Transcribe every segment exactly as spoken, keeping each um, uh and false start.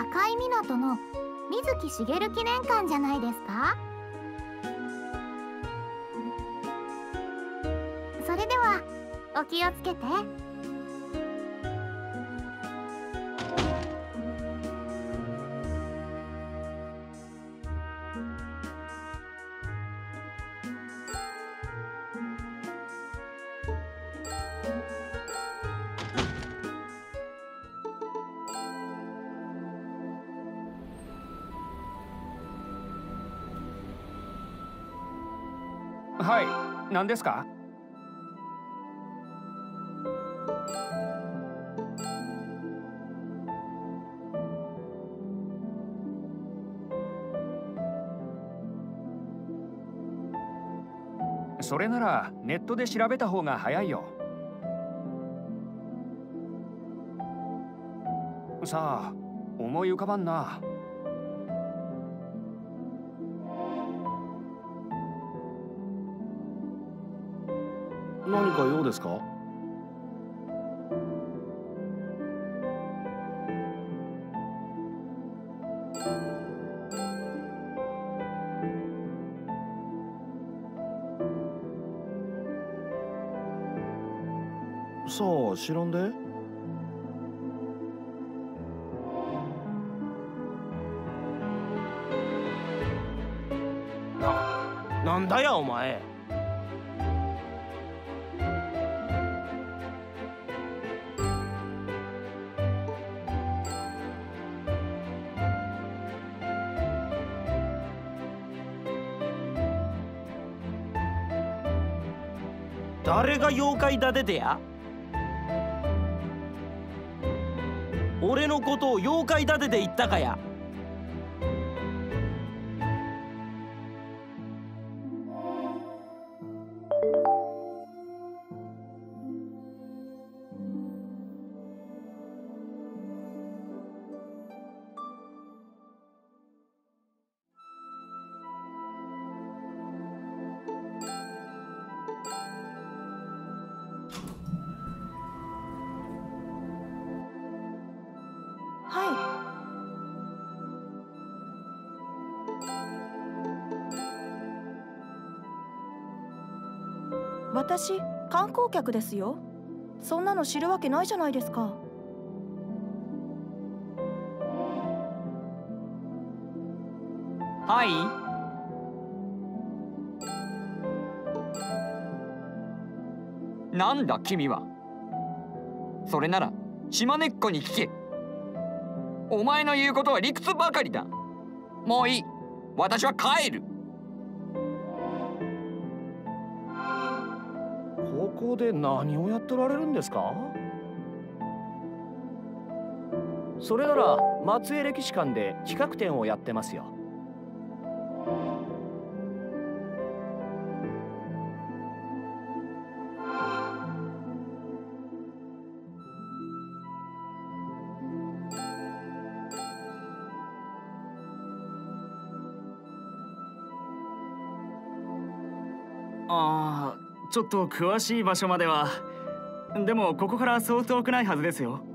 港の水木しげる記念館じゃないですか。それではお気をつけて。 はい、何ですか？それならネットで調べた方が早いよ。さあ、思い浮かばんな。 何か用ですか？さあ、知らんで。 な、なんだやお前。誰が妖怪立ててや？俺のことを妖怪立てて言ったかや？ 私、観光客ですよ。そんなの知るわけないじゃないですか。 はい。なんだ君は。それなら島根っこに聞け。お前の言うことは理屈ばかりだ。もういい。私は帰る。 ここで何をやっておられるんですか？それなら松江歴史館で企画展をやってますよ。 ああ、ちょっと詳しい場所までは。でもここからそう遠くないはずですよ。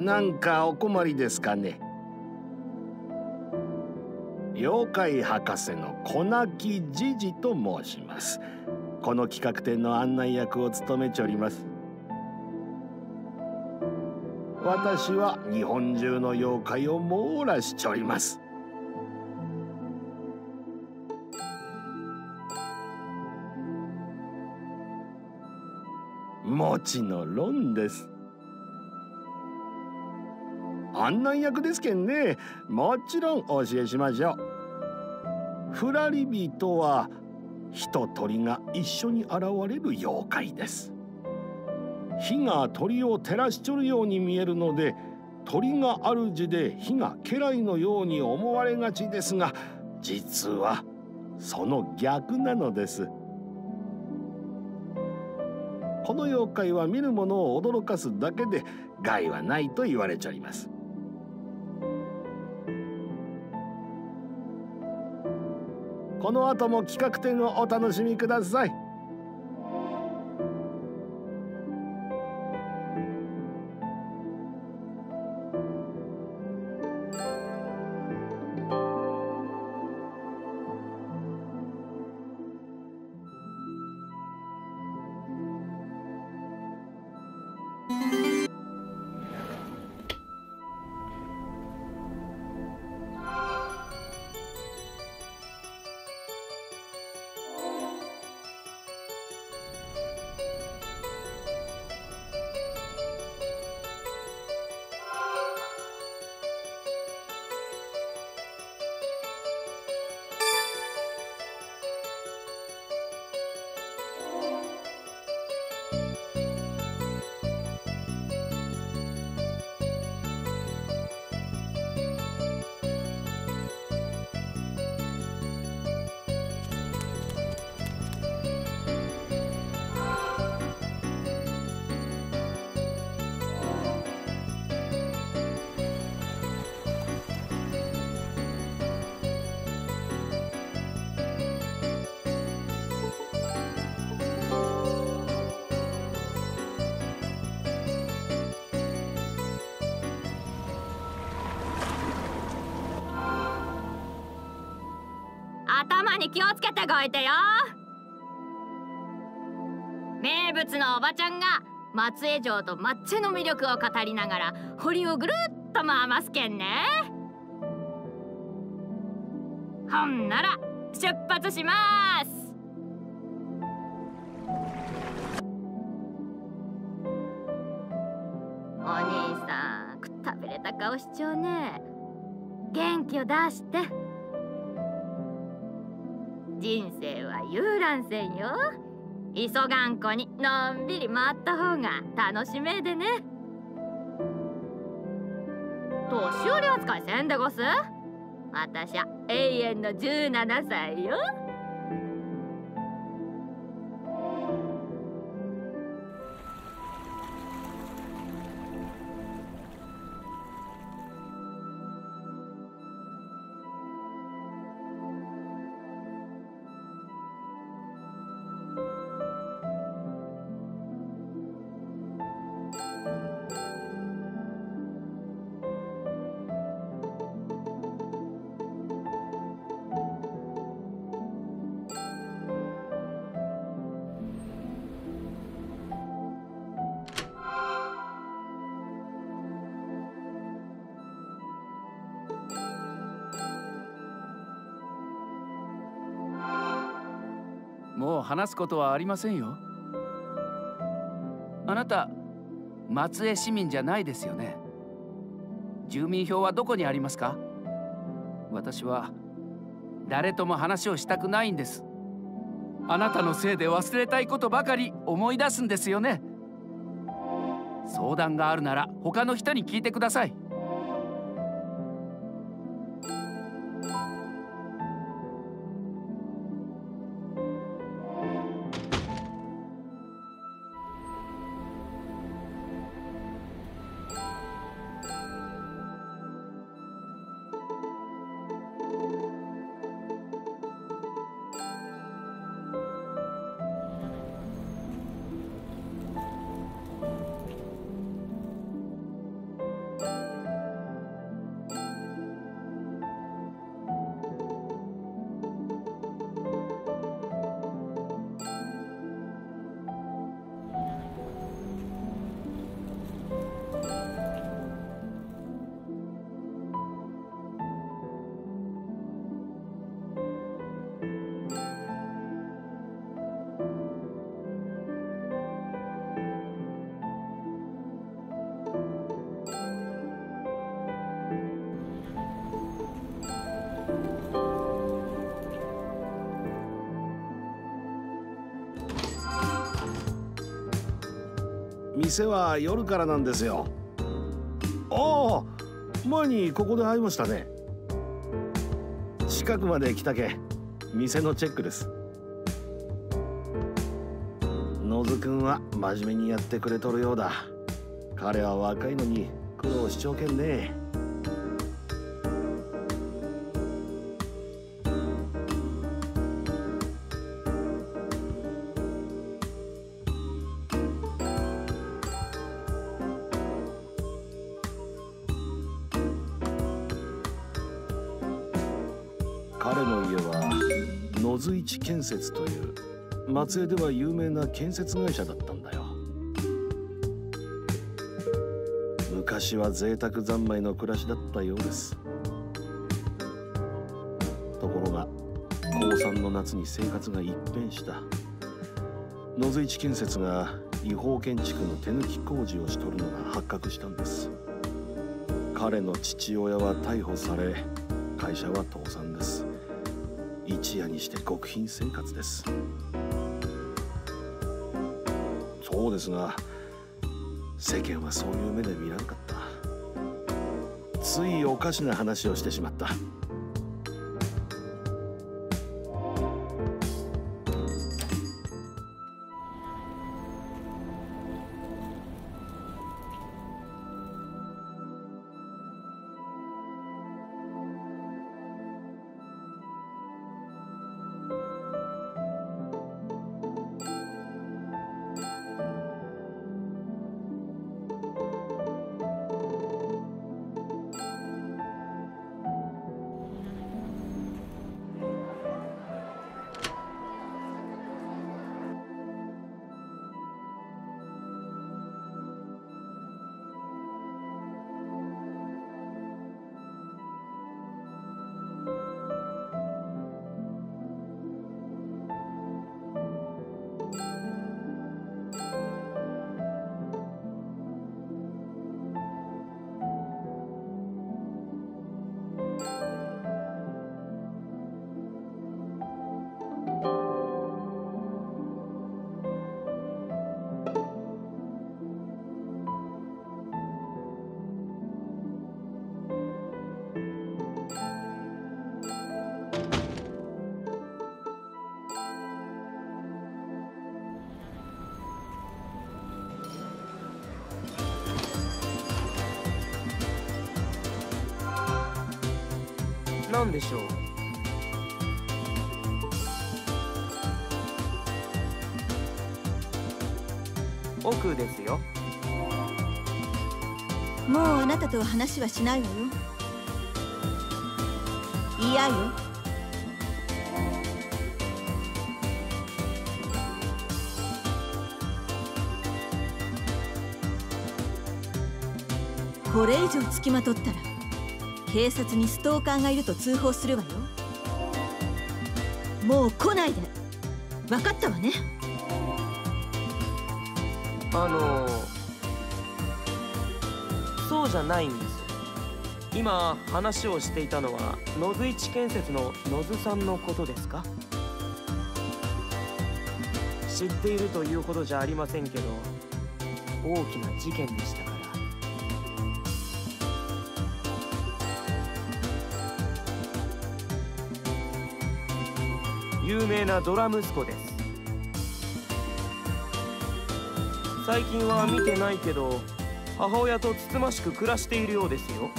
なんかお困りですかね。妖怪博士の小泣きじじと申します。この企画展の案内役を務めちょります。私は日本中の妖怪を網羅しちょります。もちのろんです。案内役ですけんね。もちろんお教えしましょう。フラリビとは人鳥が一緒に現れる妖怪です。火が鳥を照らしちょるように見えるので、鳥が主で火が家来のように思われがちですが、実はその逆なのです。この妖怪は見る者を驚かすだけで害はないと言われちゃいます。この後も企画展をお楽しみください。 頭に気をつけてごいてよ。名物のおばちゃんが松江城と抹茶の魅力を語りながら堀をぐるっと回ますけんね。ほんなら出発します。お兄さん、くったびれた顔しちゃうね。元気を出して。人生は遊覧船よ。急がんこにのんびり回った方が楽しめでね。年寄り扱いせんでごす。私は永遠のじゅうななさいよ。 もう話すことはありませんよ。あなた松江市民じゃないですよね。住民票はどこにありますか？私は誰とも話をしたくないんです。あなたのせいで忘れたいことばかり思い出すんですよね。相談があるなら他の人に聞いてください。 店は夜からなんですよ。ああ、前にここで会いましたね。近くまで来たけ店のチェックです。野津くんは真面目にやってくれとるようだ。彼は若いのに苦労しちょうけんね。彼の家は野津一建設という松江では有名な建設会社だったんだよ。昔は贅沢三昧の暮らしだったようです。ところが高さんの夏に生活が一変した。野津一建設が違法建築の手抜き工事をしとるのが発覚したんです。彼の父親は逮捕され、会社は倒産です。一夜にして極貧生活です。そうですが、世間はそういう目で見らんかった。ついおかしな話をしてしまった。 なんでしょう。奥ですよ。 もうあなたとは話はしないわよ。嫌よ。これ以上つきまとったら警察にストーカーがいると通報するわよ。もう来ないで。分かったわね。 あのそうじゃないんです。今話をしていたのは野津一建設の野津さんのことですか？知っているというほどじゃありませんけど、大きな事件でしたから。有名なドラ息子です。最近は見てないけど、母親とつつましく暮らしているようですよ。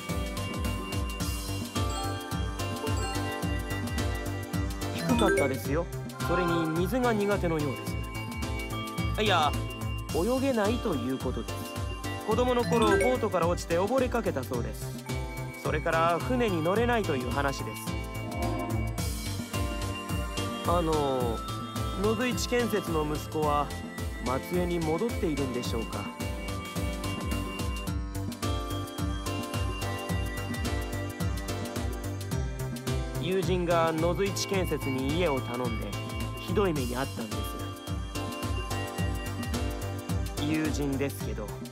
低かったですよ。それに水が苦手のようです。いや、泳げないということです。子供の頃ボートから落ちて溺れかけたそうです。それから船に乗れないという話です。あの野津一建設の息子は松江に戻っているんでしょうか？友人が野津一建設に家を頼んでひどい目に遭ったんです。友人ですけど